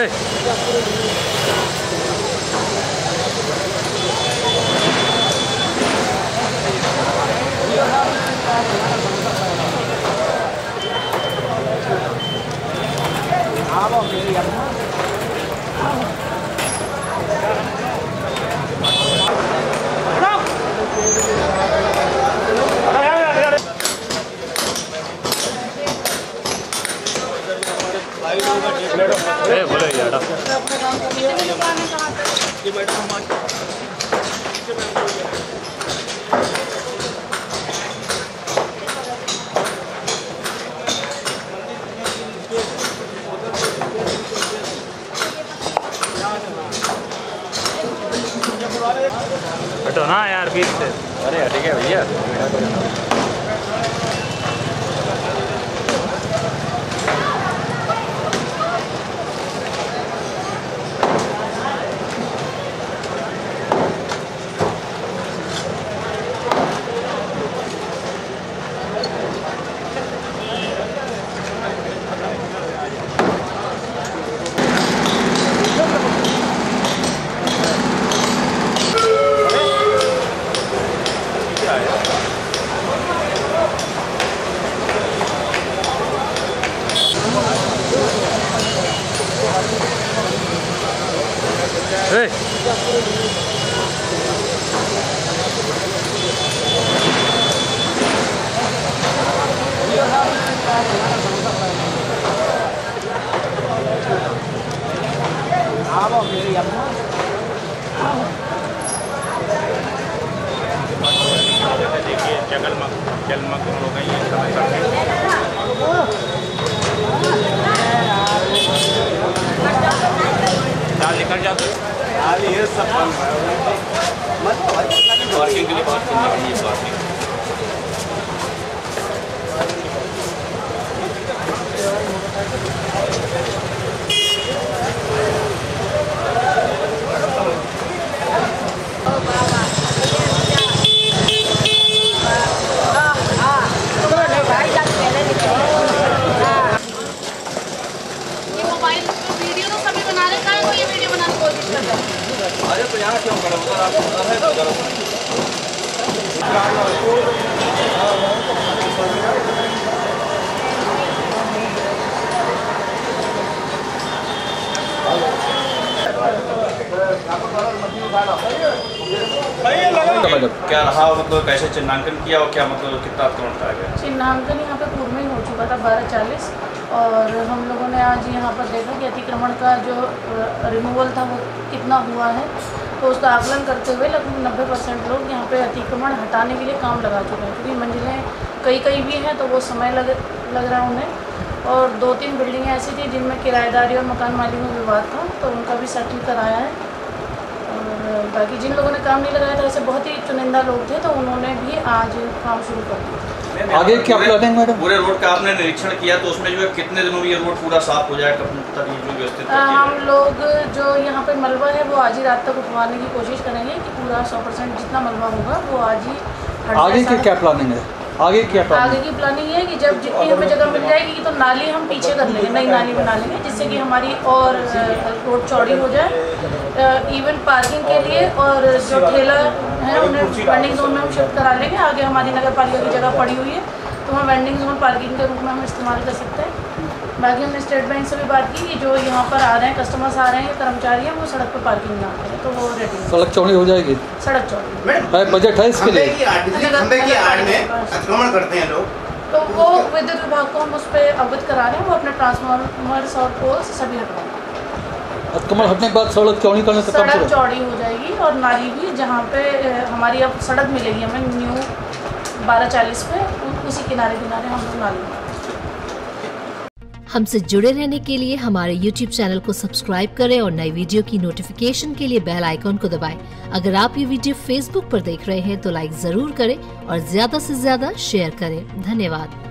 बोलो यार हटो ना यार बीच से। अरे हट गया भैया। देखिए जगमग हो गई है दाल निकल जाते ये सब पार्किंग के लिए बात करनी है। पार्किंग अरे तो यहाँ क्यों खड़े हो आप उधर है तो उधर क्या रहा मतलब कैसे चिन्हांकन किया और क्या मतलब कितना अतिक्रमण था? चिन्हांकन यहाँ पे पूर्व में ही हो चुका था 12:40 और हम लोगों ने आज यहाँ पर देखा कि अतिक्रमण का जो रिमूवल था वो कितना हुआ है, तो उसका आकलन करते हुए लगभग 90% लोग यहाँ पे अतिक्रमण हटाने के लिए काम लगा चुके हैं। क्योंकि मंजिलें कई भी हैं तो वो समय लग रहा है उन्हें, और 2-3 बिल्डिंगें ऐसी थी जिनमें किराएदारी और मकान मालिक में विवाद था, तो उनका भी सेटल कराया है। और बाकी जिन लोगों ने काम नहीं लगाया था ऐसे बहुत ही चुनिंदा लोग थे, तो उन्होंने भी आज काम शुरू कर दिया। आगे क्या प्लानिंग मैडम? पूरे रोड का आपने निरीक्षण किया तो उसमें जो है कितने दिनों में ये रोड पूरा साफ हो जाएगा? हम लोग जो यहाँ पे मलबा है वो आज ही रात तक उठवाने की कोशिश करेंगे कि पूरा 100% जितना मलबा होगा वो आज ही। आगे की क्या प्लानिंग है? आगे की प्लानिंग ये है कि जब जितनी हमें जगह मिल जाएगी तो नाली हम पीछे कर लेंगे, नई नाली बना लेंगे जिससे कि हमारी और रोड चौड़ी हो जाए। इवन पार्किंग के लिए और जो ठेला है उन्हें वेंडिंग जोन में हम शिफ्ट करा लेंगे। आगे हमारी नगर पालिका की जगह पड़ी हुई है तो हम वेंडिंग जोन पार्किंग के रूप में हम इस्तेमाल कर सकते हैं। बाकी हमने स्टेट बैंक से भी बात की कि जो यहाँ पर आ रहे हैं कस्टमर्स आ रहे हैं, कर्मचारी हैं, वो सड़क पर पार्किंग ना करें, तो वो रेडी सड़क चौड़ी हो जाएगी। सड़क चौड़ी बजट है इसके लिए। अतिक्रमण करते हैं लोग तो वो विद्युत विभाग को हम उस पर अवगत करा रहे हैं, वो अपने ट्रांसफार्मर्स और पोल्स सभी हटवाएंगे। अतिक्रमण हटने के बाद सड़क चौड़ी करने से सड़क चौड़ी हो जाएगी और नाली भी जहाँ पे हमारी अब सड़क मिलेगी हमें न्यू 12:40 पे, उसी किनारे हम लोग नाली। हमसे जुड़े रहने के लिए हमारे YouTube चैनल को सब्सक्राइब करें और नई वीडियो की नोटिफिकेशन के लिए बेल आइकॉन को दबाएं। अगर आप ये वीडियो Facebook पर देख रहे हैं तो लाइक जरूर करें और ज्यादा से ज्यादा शेयर करें। धन्यवाद।